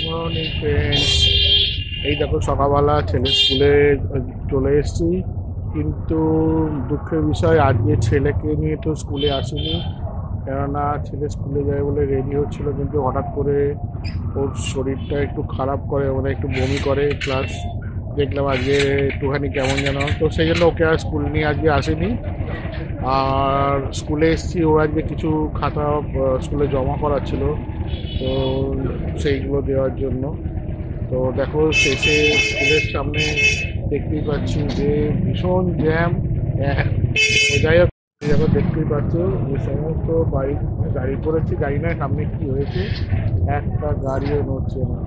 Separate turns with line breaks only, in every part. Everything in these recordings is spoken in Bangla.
Morning friends. এই দেখো সকালবেলা ছেলে স্কুলে চলে এসেছি, কিন্তু দুঃখের বিষয় আজকে ছেলেকে নিয়ে তো স্কুলে আসিনি। কেননা ছেলে স্কুলে যায় বলে রেডি হচ্ছিল, কিন্তু হঠাৎ করে ওর শরীরটা একটু খারাপ করে, মানে একটু বমি করে, প্লাস দেখলাম আজকে একটুখানি কেমন যেন, তো সেই জন্য ওকে আর স্কুল নিয়ে আজকে আসেনি। আর স্কুলে এসেছি, ও আজকে কিছু খাতা স্কুলে জমা করা ছিল, তো সেইগুলো দেওয়ার জন্য। তো দেখো শেষে স্কুলের সামনে দেখতেই পাচ্ছি যে ভীষণ জ্যাম। যাই হোক, দেখো দেখতেই পাচ্ছ এই সমস্ত গাড়ি করেছি, গাড়ি নয়, সামনে কি হয়েছে, একটা গাড়িও নড়ছে না।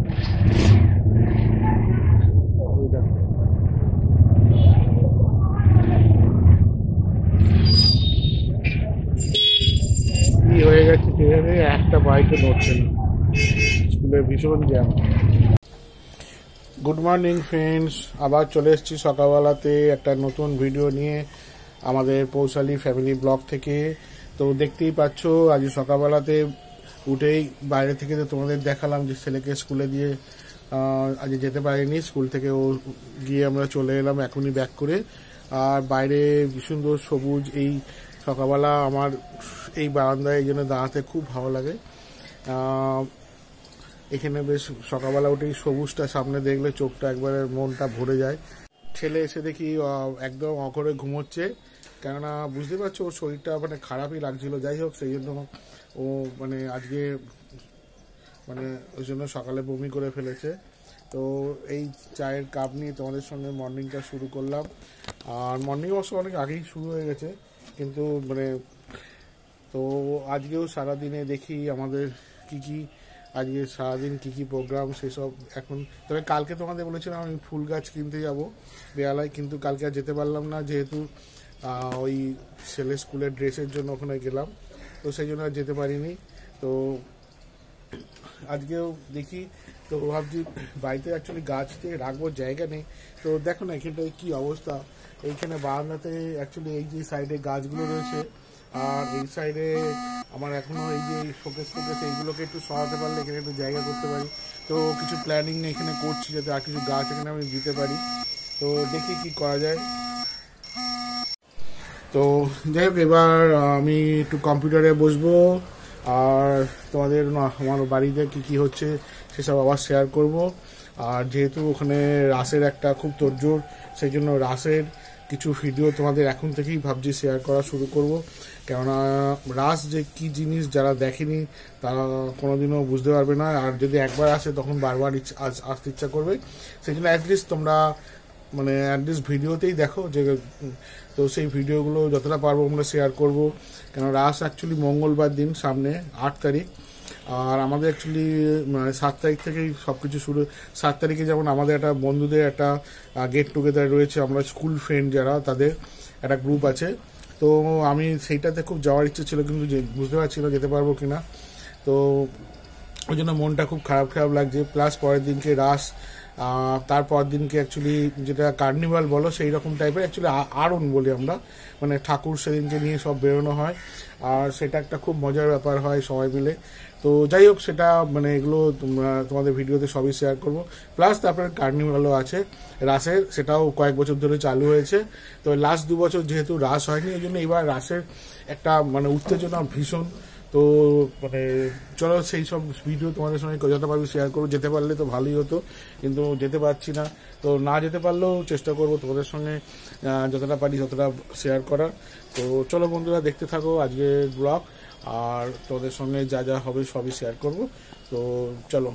ওই দেখো কি হয়ে গেছে সেখানে, একটা বাইকও নড়ছে না, স্কুলে ভীষণ জ্যাম। গুড মর্নিং ফ্রেন্ডস, আবার চলে এসেছি সকালবেলাতে একটা নতুন ভিডিও নিয়ে আমাদের পৌশালী ফ্যামিলি ব্লগ থেকে। তো দেখতেই পাচ্ছ আজ সকালবেলাতে উঠেই বাইরে থেকে তো তোমাদের দেখালাম যে ছেলেকে স্কুলে দিয়ে আজ যেতে পারিনি, স্কুল থেকে ও গিয়ে আমরা চলে এলাম এখনই ব্যাক করে। আর বাইরে সুন্দর সবুজ, এই সকালবেলা আমার এই বারান্দায় এই জন্য দাঁড়াতে খুব ভালো লাগে। এখানে বেশ সকালবেলা উঠেই সবুজটা সামনে দেখলে চোখটা একবারে, মনটা ভরে যায়। ছেলে এসে দেখি একদম অঘরে ঘুমোচ্ছে, কেননা বুঝতে পারছো ওর শরীরটা মানে খারাপই লাগছিল। যাই হোক, সেই জন্য ও মানে আজকে মানে ওই জন্য সকালে বমি করে ফেলেছে। তো এই চায়ের কাপ নিয়ে তোমাদের সঙ্গে মর্নিংটা শুরু করলাম। আর মর্নিং অবশ্য অনেক আগেই শুরু হয়ে গেছে, কিন্তু মানে তো আজকেও সারাদিনে দেখি আমাদের কি আজকে সারাদিন কি প্রোগ্রাম সেসব এখন। তবে কালকে তোমাদের বলেছিলাম আমি ফুল গাছ কিনতে যাব বেহালায়, কিন্তু কালকে আর যেতে পারলাম না, যেহেতু ওই ছেলে স্কুলের ড্রেসের জন্য ওখানে গেলাম, তো সেই জন্য আর যেতে পারিনি। তো আজকেও দেখি, তো ভাবছি বাড়িতে অ্যাকচুয়ালি গাছ দিয়ে রাখবো, জায়গা নেই। তো দেখো না এখানটায় কী অবস্থা, এইখানে বারান্দাতে অ্যাকচুয়ালি এই যে সাইডে গাছগুলো রয়েছে, আর এই সাইডে আমার এখনো এই যে শোকেস এইগুলোকে একটু সরাতে পারলে এখানে একটু জায়গা করতে পারি। তো কিছু প্ল্যানিং এখানে করছি যাতে আর কিছু গাছ এখানে আমি দিতে পারি, তো দেখি কি করা যায়। তো যাই হোক, এবার আমি একটু কম্পিউটারে বসবো, আর তোমাদের আমার বাড়িতে কি হচ্ছে সেসব আবার শেয়ার করব। আর যেহেতু ওখানে রাসের একটা খুব তোড়জোড়, সেই জন্য রাসের কিছু ভিডিও তোমাদের এখন থেকেই ভাবছি শেয়ার করা শুরু করব। কেননা রাস যে কি জিনিস যারা দেখেনি তারা কোনোদিনও বুঝতে পারবে না, আর যদি একবার আসে তখন বারবার আসতে ইচ্ছা করবে। সেই জন্য অ্যাটলিস্ট তোমরা মানে অ্যাটলিস্ট ভিডিওতেই দেখো যে, তো সেই ভিডিওগুলো যতটা পারবো আমরা শেয়ার করব। কেন রাস অ্যাকচুয়ালি মঙ্গলবার দিন সামনে 8 তারিখ, আর আমাদের অ্যাকচুয়ালি 7 তারিখ থেকেই সব কিছু শুরু। 7 তারিখে যেমন আমাদের একটা বন্ধুদের একটা গেট টুগেদার রয়েছে, আমরা স্কুল ফ্রেন্ড যারা তাদের একটা গ্রুপ আছে, তো আমি সেইটাতে খুব যাওয়ার ইচ্ছে ছিল, কিন্তু বুঝতে পারছি না যেতে পারবো কিনা। তো ওই জন্য মনটা খুব খারাপ লাগছে। প্লাস পরের দিনকে রাস, তারপর দিনকে অ্যাকচুয়ালি যেটা কার্নিভাল বলো সেই রকম টাইপের, অ্যাকচুয়ালি আরণ বলি আমরা, মানে ঠাকুর সেদিনকে নিয়ে সব বেরোনো হয়, আর সেটা একটা খুব মজার ব্যাপার হয় সবাই মিলে। তো যাই হোক, সেটা মানে এগুলো তোমাদের ভিডিওতে সবই শেয়ার করব। প্লাস তারপরে কার্নিভালও আছে রাসের, সেটাও কয়েক বছর ধরে চালু হয়েছে। তো লাস্ট 2 বছর যেহেতু রাস হয়নি, এই জন্য এবার রাসের একটা মানে উত্তেজনা ভীষণ। তো মানে চলো সেই সব ভিডিও তোমাদের সঙ্গে যতটা পারবি শেয়ার করবো, যেতে পারলে তো ভালোই হতো, কিন্তু যেতে পারছি না। তো না যেতে পারলেও চেষ্টা করবো তোমাদের সঙ্গে যতটা পারি ততটা শেয়ার করার। তো চলো বন্ধুরা, দেখতে থাকো আজকের ব্লগ, আর তোমাদের সঙ্গে যা যা হবে সবই শেয়ার করব। তো চলো।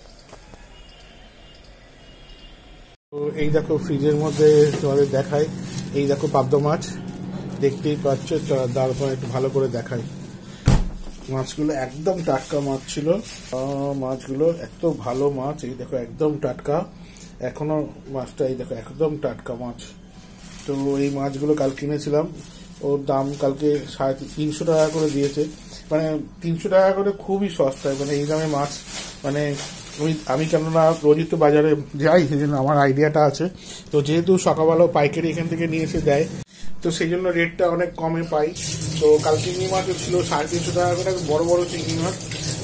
তো এই দেখো ফ্রিজের মধ্যে তোমাদের দেখাই, এই দেখো পাবদা মাছ দেখতেই পাচ্ছ, তারপর একটু ভালো করে দেখাই। মাছগুলো একদম টাটকা মাছ ছিল, মাছগুলো এত ভালো মাছ, এই দেখো একদম টাটকা, এখনো মাছটা এই দেখো একদম টাটকা মাছ। তো এই মাছগুলো কাল কিনেছিলাম, ওর দাম কালকে 350 টাকা করে দিয়েছে, মানে 300 টাকা করে খুবই সস্তায়, মানে এই দামে মাছ মানে আমি কেননা রোজই তো বাজারে যাই, সেই জন্য আমার আইডিয়াটা আছে। তো যেহেতু সকালবেলা পাইকারি এখান থেকে নিয়ে এসে দেয়, তো সেই জন্য রেটটা অনেক কমে পাই। তো কাল চিংড়ি মাছও ছিল 350 টাকা করে, বড় বড় চিংড়ি মাছ।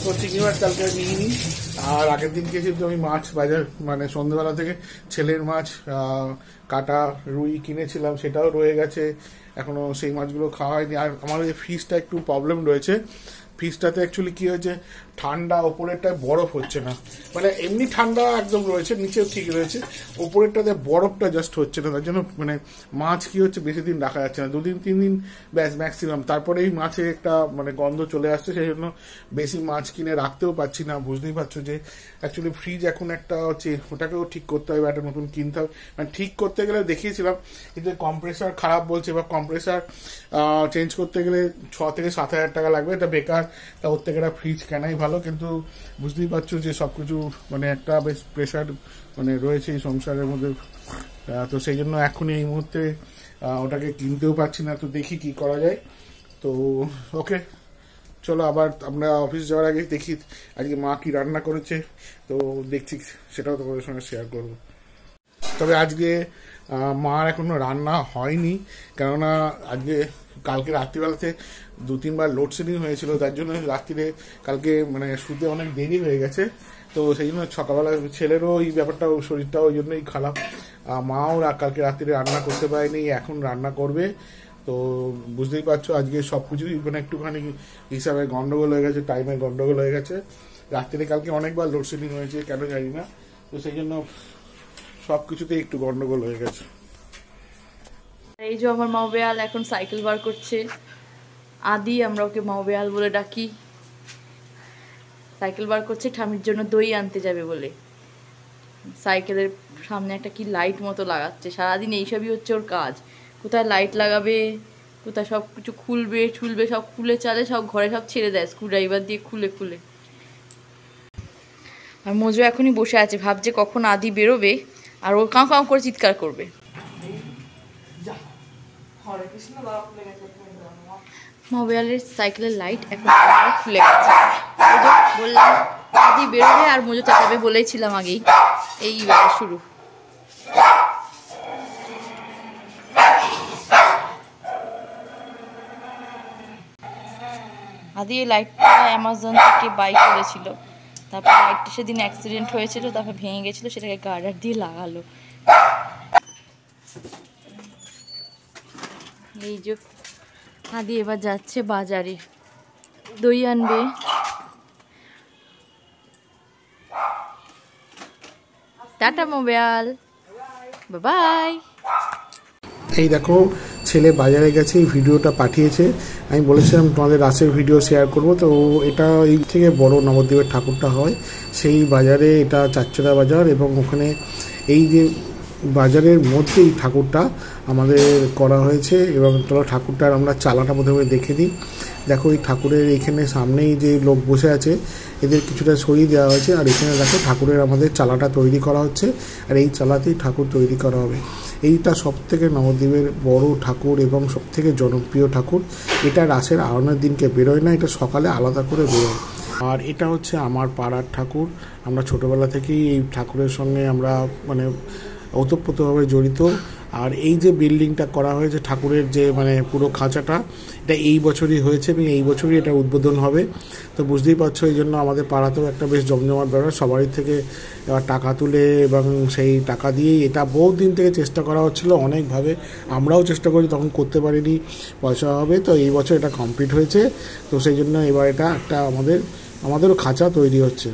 তো চিংড়ি মাছ কালকে নিয়ে নিই। আর আগের দিনকে কিন্তু আমি মাছ বাজার মানে সন্ধ্যাবেলা থেকে ছেলের মাছ কাটা রুই কিনেছিলাম, সেটাও রয়ে গেছে, এখনো সেই মাছগুলো খাওয়া হয়নি। আর আমার এই ফ্রিজটা একটু প্রবলেম রয়েছে, ফ্রিজটাতে অ্যাকচুয়ালি কি হয়েছে, ঠান্ডা ওপরেরটায় বরফ হচ্ছে না, মানে এমনি ঠান্ডা একদম রয়েছে, নিচেও ঠিক রয়েছে, ওপরেরটাতে বরফটা জাস্ট হচ্ছে না। তার জন্য মানে মাছ কি হচ্ছে বেশি দিন রাখা যাচ্ছে না, 2 দিন 3 দিন ব্যাস ম্যাক্সিমাম, তারপরেই মাছে একটা মানে গন্ধ চলে আসছে, সেই জন্য বেশি মাছ কিনে রাখতেও পারছি না। বুঝতেই পারছো যে অ্যাকচুয়ালি ফ্রিজ এখন একটা হচ্ছে, ওটাকেও ঠিক করতে হবে, একটা নতুন কিনতে হবে। মানে ঠিক করতে গেলে দেখিয়েছিলাম, কিন্তু কম্প্রেসার খারাপ বলছে, বা কম্প্রেসার চেঞ্জ করতে গেলে 6 থেকে 7 হাজার টাকা লাগবে, এটা বেকার, তা ওর থেকে একটা ফ্রিজ কেনাই ভালো। কিন্তু বুঝতেই পারছো যে সবকিছু মানে একটা বেশ প্রেশার মানে রয়েছে এই সংসারের মধ্যে, তো সেই জন্য এখনই এই মুহূর্তে ওটাকে কিনতেও পারছি না। তো দেখি কি করা যায়। তো ওকে, চলো আবার আমরা অফিস যাওয়ার আগে দেখি আজকে মা কি রান্না করেছে, তো দেখছি সেটাও তোমাদের সঙ্গে শেয়ার করবো। তবে আজকে মার এখনো রান্না হয়নি, কেননা আজকে কালকে রাত্রিবেলাতে 2-3 বার লোডশেডিং হয়েছিল, তার জন্য রাত্রিরে কালকে মানে শুতে অনেক দেরি হয়ে গেছে। তো সেই জন্য সকালবেলা ছেলেরও এই ব্যাপারটাও, শরীরটাও ওই জন্যই খারাপ, মাও কালকে রাত্রিরে রান্না করতে পারেনি, এখন রান্না করবে। তো বুঝতেই পারছো আজকে সবকিছুই মানে একটুখানি হিসাবে গন্ডগোল হয়ে গেছে, টাইমে গন্ডগোল হয়ে গেছে। রাত্রিরে কালকে অনেকবার লোডশেডিং হয়েছে, কেন জানি না, তো সেই জন্য সবকিছুতে একটু গন্ডগোল হয়ে গেছে।
এই যে আমার মাও বেয়াল এখন সাইকেল বার করছে, আদি আমরা ওকে মাও বেয়াল বলে ডাকি, সাইকেল বার করছে ঠামির জন্য দই আনতে যাবে বলে। সাইকেলের সামনে একটা কি লাইট মতো লাগাচ্ছে, সারাদিন এইসবই হচ্ছে ওর কাজ, কোথায় লাইট লাগাবে, কোথায় সব কিছু খুলবে ঠুলবে, সব খুলে চালে, সব ঘরে সব ছেড়ে দেয় স্ক্রুড্রাইভার দিয়ে খুলে খুলে। আর মজু এখনই বসে আছে, ভাবছে কখন আদি বেরোবে আর ও কাঁ কাঁ করে চিৎকার করবে। মোবাইলের সাইকেলের লাইট এখন খুলে গেছে, বললাম আদি বেরোবে আর মজু চাচাবে বলেছিলাম আগেই, এই শুরু। আদি এই লাইটটা অ্যামাজন থেকে বাই করেছিল, তারপর লাইটটা সেদিন অ্যাক্সিডেন্ট হয়েছিল, তারপর ভেঙে গেছিলো, সেটাকে গার্ডার দিয়ে লাগালো। এই যে আদি এবার যাচ্ছে বাজারে, দই আনবে। Tata mobile, bye.
এই দেখো ছেলে বাজারে গেছে, এই ভিডিওটা পাঠিয়েছে, আমি বলেছিলাম তোমাদের রাসের ভিডিও শেয়ার করব। তো এটা এই থেকে বড় নবদ্বীপের ঠাকুরটা হয় সেই বাজারে, এটা চারচরা বাজার, এবং ওখানে এই যে বাজারের মধ্যেই ঠাকুরটা আমাদের করা হয়েছে। এবং চলো ঠাকুরটার আমরা চালাটা প্রথমে দেখে দিই। দেখো এই ঠাকুরের এখানে সামনেই যে লোক বসে আছে এদের কিছুটা সরিয়ে দেওয়া হয়েছে, আর এখানে দেখো ঠাকুরের আমাদের চালাটা তৈরি করা হচ্ছে, আর এই চালাতেই ঠাকুর তৈরি করা হবে। এইটা সবথেকে নবদ্বীপের বড় ঠাকুর এবং সবথেকে জনপ্রিয় ঠাকুর। এটা রাসের আরণের দিনকে বেরোয় না, এটা সকালে আলাদা করে বেরোয়। আর এটা হচ্ছে আমার পাড়ার ঠাকুর, আমরা ছোটোবেলা থেকেই এই ঠাকুরের সঙ্গে আমরা মানে ওতপ্রোতভাবে জড়িত। আর এই যে বিল্ডিংটা করা হয়েছে ঠাকুরের যে মানে পুরো খাঁচাটা, এটা এই বছরই হয়েছে এবং এই বছরই এটা উদ্বোধন হবে। তো বুঝতেই পারছো এই জন্য আমাদের পাড়াতেও একটা বেশ জমজমাট ব্যাপার, সবারই থেকে এবার টাকা তুলে এবং সেই টাকা দিয়েই এটা বহু দিন থেকে চেষ্টা করা হচ্ছিলো অনেকভাবে, আমরাও চেষ্টা করি, তখন করতে পারিনি, পয়সা হবে। তো এই বছর এটা কমপ্লিট হয়েছে, তো সেই জন্য এবার এটা একটা আমাদেরও খাঁচা তৈরি হচ্ছে।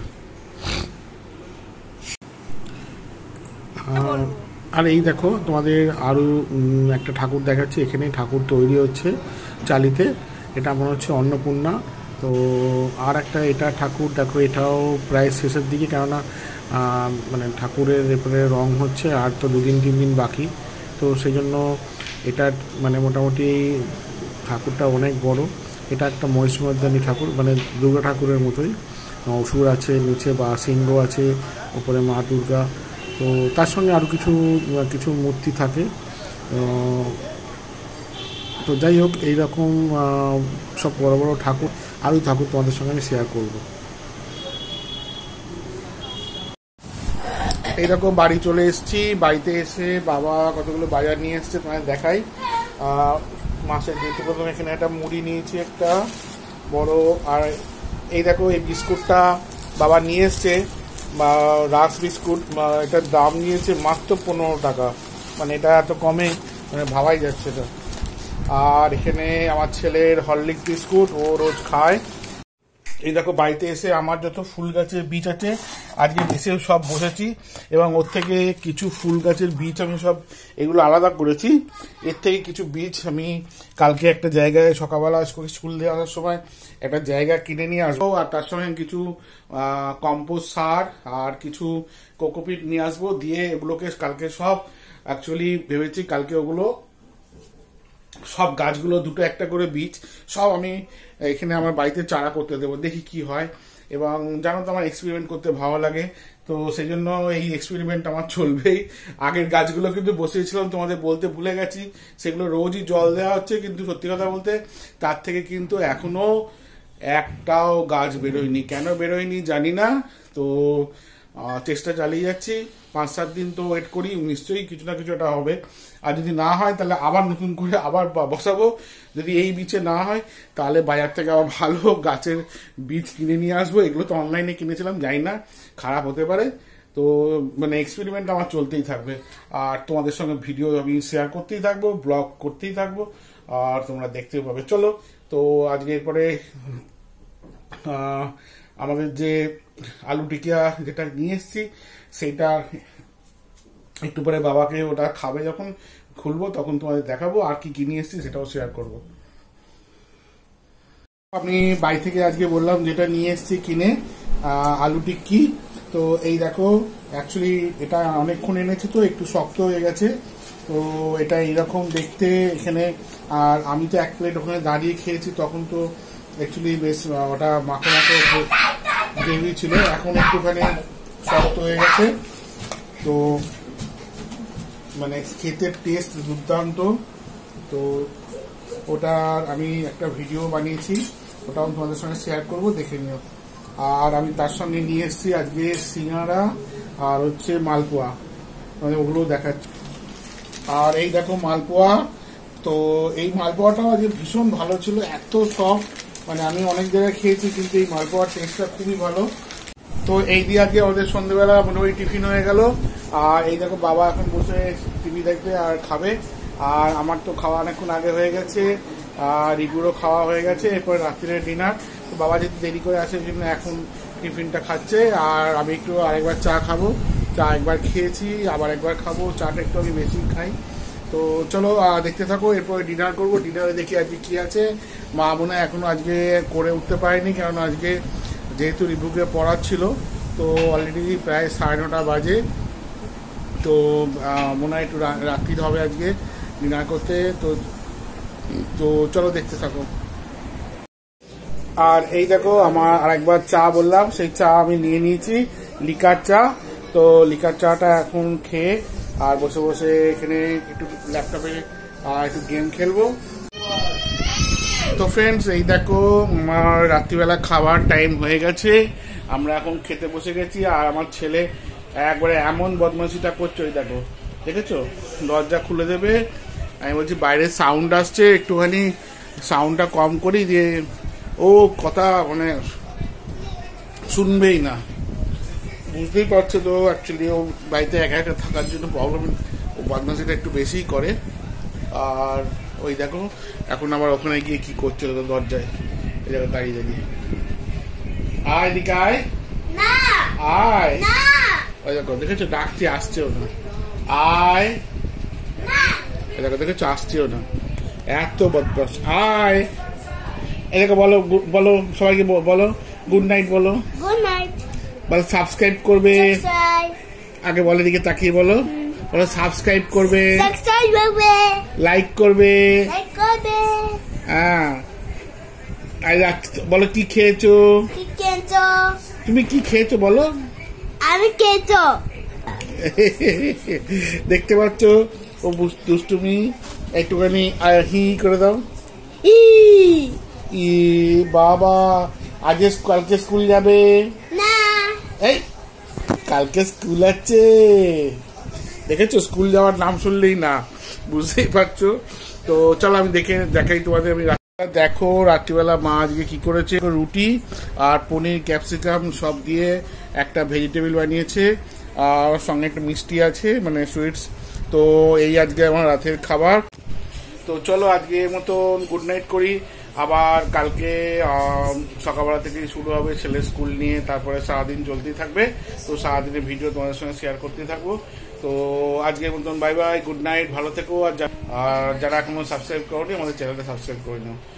আর এই দেখো তোমাদের আরও একটা ঠাকুর দেখাচ্ছি, এখানে ঠাকুর তৈরি হচ্ছে চালিতে, এটা মনে হচ্ছে অন্নপূর্ণা। তো আর একটা এটা ঠাকুর দেখো, এটাও প্রায় শেষের দিকে, কেননা মানে ঠাকুরের এরপরে রং হচ্ছে, আর তো 2-3 দিন বাকি। তো সেই জন্য এটা মানে মোটামুটি ঠাকুরটা অনেক বড়। এটা একটা মহিষমর্দিনী ঠাকুর, মানে দুর্গা ঠাকুরের মতোই, অসুর আছে নিচে বা সিংহ আছে, ওপরে মা দুর্গা, তো তার সঙ্গে আরও কিছু মূর্তি থাকে। তো যাই হোক এইরকম সব বড় বড় ঠাকুর, আরও ঠাকুর তোমাদের সঙ্গে আমি শেয়ার করব। এইরকম বাড়ি চলে এসেছি, বাড়িতে এসে বাবা কতগুলো বাজার নিয়ে এসছে তোমাদের দেখাই। মাছের যেহেতু প্রথমে এখানে একটা মুড়ি নিয়েছি একটা বড়, আর এই দেখো এই বিস্কুটটা বাবা নিয়ে এসছে, রাস বিস্কুট, এটার দাম নিয়েছে মাত্র 15 টাকা, মানে এটা এত কমে মানে ভাবাই যাচ্ছে এটা। আর এখানে আমার ছেলের হরলিক্স বিস্কুট, ও রোজ খায়। এই দেখো বাড়িতে এসে আমার যত ফুল গাছের বীজ আছে আজকে এসে সব বসেছি, এবং ওর থেকে কিছু ফুল গাছের বীজ আমি সব এগুলো আলাদা করেছি। এর থেকে কিছু বীজ আমি কালকে একটা জায়গায় সকালবেলা স্কুল দিয়ে আসার সময় একটা জায়গা কিনে নিয়ে আসবো, আর তার সঙ্গে কিছু কম্পোস্ট সার আর কিছু কোকোপিট নিয়ে আসবো, দিয়ে এগুলোকে কালকে সব অ্যাকচুয়ালি ভেবেছি কালকে ওগুলো সব গাছগুলো দুটো একটা করে বীজ সব আমি এখানে আমার বাড়িতে চারা করতে দেবো, দেখি কি হয়। এবং জানো তো আমার এক্সপেরিমেন্ট করতে ভালো লাগে, তো সেই জন্য এই এক্সপেরিমেন্ট আমার চলবেই। আগের গাছগুলো কিন্তু বসিয়েছিলাম তোমাদের বলতে ভুলে গেছি, সেগুলো রোজই জল দেওয়া হচ্ছে, কিন্তু সত্যি কথা বলতে তার থেকে কিন্তু এখনো একটাও গাছ বেরোয়নি। কেন বেরোয়নি জানি না, তো চেষ্টা চালিয়ে যাচ্ছি। 5-7 দিন তো ওয়েট করি, নিশ্চয়ই কিছু না কিছু একটা হবে। আর যদি না হয় তাহলে আবার নতুন করে আবার বসাবো। যদি এই বীজে না হয় তাহলে বাজার থেকে আবার ভালো গাছের বীজ কিনে নিয়ে আসবো। এগুলো তো অনলাইনে কিনেছিলাম, জানি না খারাপ হতে পারে। তো মানে এক্সপেরিমেন্ট আমার চলতেই থাকবে, আর তোমাদের সঙ্গে ভিডিও আমি শেয়ার করতেই থাকবো, ব্লগ করতেই থাকবো, আর তোমরা দেখতেও পাবে। চলো, তো আজকে এরপরে আমাদের যে আলু টিকিয়া যেটা নিয়ে এসছি সেইটা একটু পরে বাবাকে ওটা খাবে, যখন খুলবো তখন তোমাদের দেখাবো, আর কি নিয়ে এসছি সেটাও শেয়ার করব। আমি বাড়ি থেকে আজকে বললাম যেটা নিয়ে এসছি কিনে, আলু টিক্কি। তো এই দেখো অ্যাকচুয়ালি এটা অনেকক্ষণ এনেছে, তো একটু শক্ত হয়ে গেছে, তো এটা এইরকম দেখতে এখানে। আর আমি তো 1 প্লেট ওখানে দাঁড়িয়ে খেয়েছি, তখন তো অ্যাকচুয়ালি বেশ ওটা মাখো মাখো গ্রেভি ছিল, এখন একটুখানি শক্ত হয়ে গেছে। তো মানে খেতে টেস্ট দুর্দান্ত। তো ওটার আমি একটা ভিডিও বানিয়েছি, ওটাও তোমাদের সঙ্গে শেয়ার করব, দেখে নিও। আর আমি তার সঙ্গে নিয়ে এসেছি আজকে সিঙ্গারা আর হচ্ছে মালপোয়া, মানে ওগুলো দেখাচ্ছি। আর এই দেখো মালপোয়া, তো এই মালপোয়াটাও আজকে ভীষণ ভালো ছিল, এত সফট, মানে আমি অনেক জায়গায় খেয়েছি কিন্তু এই মালপোয়ার টেস্টটা খুবই ভালো। তো এই দিয়ে আজকে আমাদের সন্ধ্যেবেলা মোটামুটি টিফিন হয়ে গেল। আর এই দেখো বাবা এখন বসে টিভি দেখবে আর খাবে, আর আমার তো খাওয়া অনেকক্ষণ আগে হয়ে গেছে, আর রিগুরও খাওয়া হয়ে গেছে। এরপরে রাত্রিরে ডিনার, তো বাবা যেহেতু দেরি করে আসে জন্য এখন টিফিনটা খাচ্ছে, আর আমি একটু আরেকবার চা খাবো। চা একবার খেয়েছি, আবার একবার খাবো, চাটা একটু আমি বেশি খাই। তো চলো দেখতে থাকো, এরপরে ডিনার করবো। ডিনারে দেখি আজকে কি আছে। মা মনে হয় এখনো আজকে করে উঠতে পারেনি, কারণ আজকে যেহেতু রিভুকে পড়াচ্ছিল, তো অলরেডি প্রায় 9:30 বাজে। তো মনে হয় একটু রাত্রির হবে আজকে ডিনার করতে। তো চলো দেখতে থাকো। আর এই দেখো আমার আরেকবার চা বললাম, সেই চা আমি নিয়ে নিয়েছি, লিকার চা। তো লিকার চাটা এখন খেয়ে আর বসে বসে এখানে একটু ল্যাপটপে একটু গেম খেলবো। তো ফ্রেন্ডস, এই দেখো আমার রাত্রিবেলা খাবার টাইম হয়ে গেছে, আমরা এখন খেতে বসে গেছি। আর আমার ছেলে একবারে এমন বদমাশিটা করছে, ওই দেখো, দেখেছো, দরজা খুলে দেবে। আমি বলছি বাইরে সাউন্ড আসছে, একটুখানি সাউন্ডটা কম করি, দিয়ে ও কথা মানে শুনবেই না। বুঝতেই পারছো তো, অ্যাকচুয়ালি ও বাড়িতে একা একা থাকার জন্য প্রবলেম, ও বদমাশিটা একটু বেশিই করে। আর ওই দেখো এখন আবার ওখানে গিয়ে কি করছে দরজায়, এই জায়গায় দাঁড়িয়ে দাঁড়িয়ে। আয় দিকে আয়, আয়, ওই দেখো দেখেছো ডাকছি, আসছেও না। আয়, এই দেখো দেখেছো আসছেও না, এত বদমাশ। আয়, এই দেখো বলো, বলো সবাইকে বলো গুড নাইট, বলো গুড নাইট, বলো সাবস্ক্রাইব করবে, আগে বলে দিকে তাকিয়ে বলো, বলো সাবস্ক্রাইব করবে, লাইক করবে, হ্যাঁ। বলো কি খেয়েছো, তুমি কি খেয়েছো বলো, আমি খেয়েছো। দেখতে পাচ্ছ ও দুষ্টুমি, একটুখানি হি করে দাও। ই বাবা, আজকে কালকে স্কুল যাবে না? এই কালকে স্কুল আছে, দেখেছো, স্কুল যাওয়ার নাম শুনলেই না, বুঝতেই পারছো। তো চলো আমি দেখাই তোমাদের আমি দেখো রাত্রিবেলা মা আজকে কি করেছে, রুটি আর পনির ক্যাপসিকাম সব দিয়ে একটা ভেজিটেবল বানিয়েছে, আর সঙ্গে একটা মিষ্টি আছে মানে সুইটস। তো এই আজকে আমার রাতের খাবার। তো চলো আজকে মতন গুড নাইট করি। আবার কালকে সকালবেলা থেকে শুরু হবে ছেলে স্কুল নিয়ে, তারপরে সারাদিন চলতেই থাকবে। তো সারাদিনের ভিডিও তোমাদের সঙ্গে শেয়ার করতে থাকবো। তো আজকের মতন বাই বাই, গুড নাইট, ভালো থেকো। আর যারা এখনো সাবস্ক্রাইব করোনি আমাদের চ্যানেলটা সাবস্ক্রাইব করে নাও।